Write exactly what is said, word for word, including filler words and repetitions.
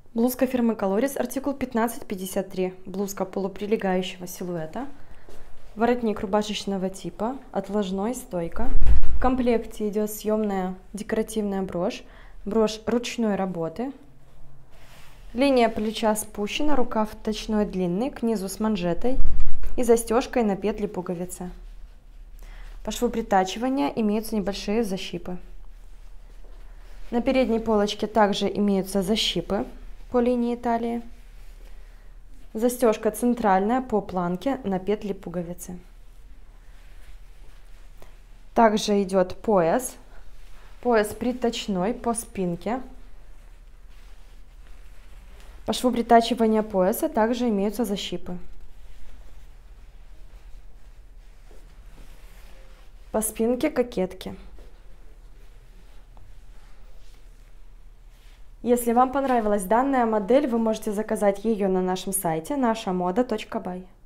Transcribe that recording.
Блузка фирмы Coloris, артикул пятнадцать пятьдесят три. Блузка полуприлегающего силуэта. Воротник рубашечного типа, отложной, стойка. В комплекте идет съемная декоративная брошь. Брошь ручной работы. Линия плеча спущена, рукав точной длинный, к низу с манжетой и застежкой на петли пуговицы. По шву притачивания имеются небольшие защипы. На передней полочке также имеются защипы по линии талии. Застежка центральная по планке на петли пуговицы. Также идет пояс. Пояс приточной по спинке. По шву притачивания пояса также имеются защипы. По спинке кокетки. Если вам понравилась данная модель, вы можете заказать ее на нашем сайте наша мода точка бай.